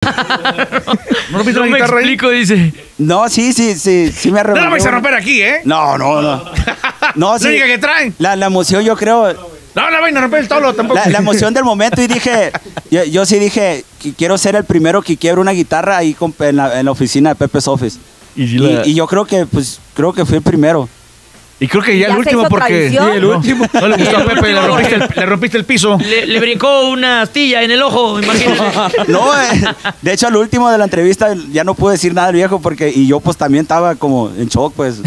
¿No rompiste No la me guitarra ahí? explico, dice. No, sí me No la vais a romper aquí, ¿eh? No. No, La única que traen. La emoción, yo creo. No la vayan a romper el tolo tampoco. La emoción del momento y dije, yo sí dije que quiero ser el primero que quiebre una guitarra ahí en la oficina de Pepe's Office. Y yo creo que fui el primero. Y creo que ya el se último hizo porque... tradición. Sí, el último. No le gustó a Pepe, le rompiste el piso. Le brincó una astilla en el ojo, imagínese. No, de hecho al último de la entrevista ya no pude decir nada al viejo y yo pues también estaba como en shock pues.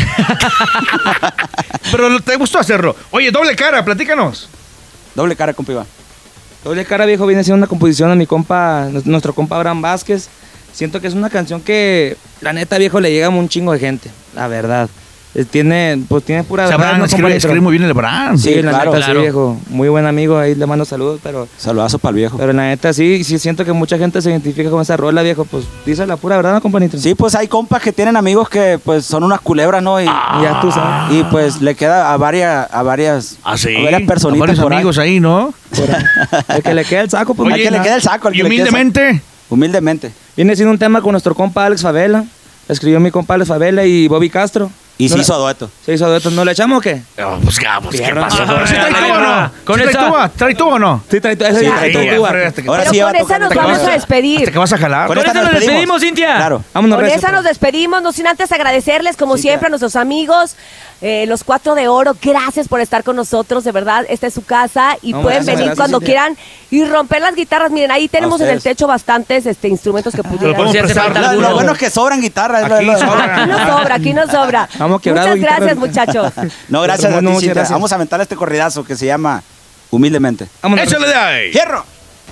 Pero te gustó hacerlo. Oye, Doble Cara, platícanos. Doble Cara, compa Iván. Doble Cara, viejo, viene siendo una composición de mi compa, nuestro compa Abraham Vázquez. Siento que es una canción que, la neta, viejo, le llega a un chingo de gente, la verdad. Tiene pura verdad. Sabrán, escribe muy bien el Bran. Sí, la claro. neta, sí, viejo. Muy buen amigo, ahí le mando saludos, pero... Saludazo para el viejo. Pero la neta, sí siento que mucha gente se identifica con esa rola, viejo. Pues dice la pura verdad, ¿no, companito? Sí, pues hay compas que tienen amigos que pues son unas culebras, ¿no? Y ya tú sabes. Y pues le queda a varias ¿Sí? a varias personitas A varios por ahí. amigos ahí, ¿no? El que le queda el saco, pues... Al que le queda el saco. al Y que le queda el saco. humildemente... Humildemente. Viene siendo un tema con nuestro compa Alex Favela. Escribió mi compa Alex Favela y Bobby Castro. Y se ¿No hizo dueto. Se hizo dueto. ¿No le echamos o qué? Pues ¿qué pasó? Pero ¿Sí trae tubo o no? Con ¿Sí esa- ¿Trae tubo o no? Sí, trae Sí, tuba. Ahora Pero sí va con a esa tocar nos esta vamos canción. a despedir. ¿Hasta que vas a jalar? Con Con esa nos despedimos, Cintia. Claro. Vámonos, Con recio, esa pues. nos despedimos, no sin antes agradecerles, como Sí, siempre, claro. a nuestros amigos, los 4 de Oro. Gracias por estar con nosotros, de verdad. Esta es su casa y No, pueden gracias, venir gracias, cuando Cintia. quieran y romper las guitarras. Miren, ahí tenemos en el ustedes. techo bastantes instrumentos que pudieran. podemos Si hace prestar. falta Lo alguno. bueno es que sobran guitarras. Aquí sobran. Aquí no sobra, aquí no sobra. Vamos quebrado, Muchas gracias, guitarra. muchachos. No, gracias a ti, Muchas Cintia. gracias. Vamos a aventar este corridazo que se llama Humildemente. Vámonos. ¡Échale de ahí! ¡Hierro!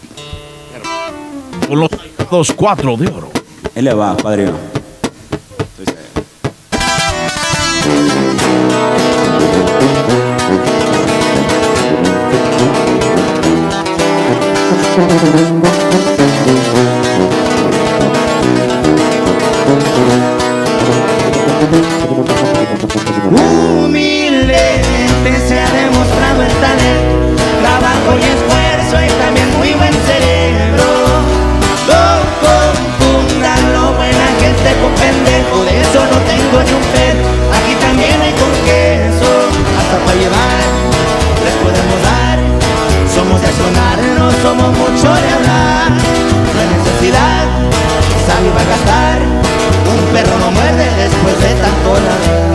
Con los 4 de Oro. Él le va, padrino. Humildemente se ha demostrado el talento, trabajo y esfuerzo y también muy buen cerebro. No confundan lo buena gente con pendejo, de eso no tengo ni un pedo. Aquí también hay con queso, hasta para llevar les podemos dar. Somos de sonar, no somos mucho de hablar. No hay necesidad, salir va a gastar. Un perro no muerde después de tanto ladrar.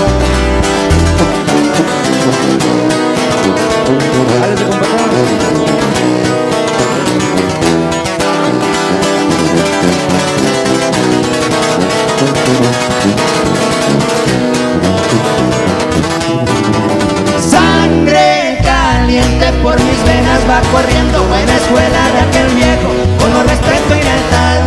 Sangre caliente por mis venas va corriendo, buena escuela de aquel viejo, con respeto y lealtad.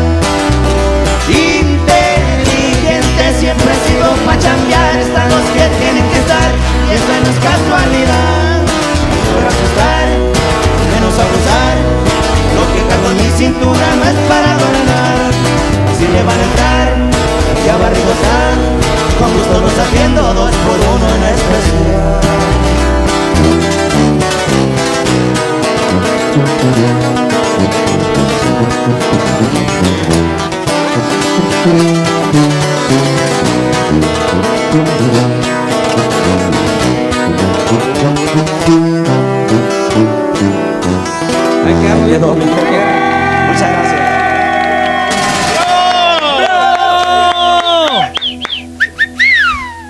Inteligente siempre he sido pa' chambear, están los que tienen que estar, y esto no es casualidad. Por asustar, menos abusar, lo que cargo en mi cintura no es para adornar. Si le van a entrar, ya va a rigosar, con gusto nos haciendo 2 por 1 en especial. Hay que darle, viejo.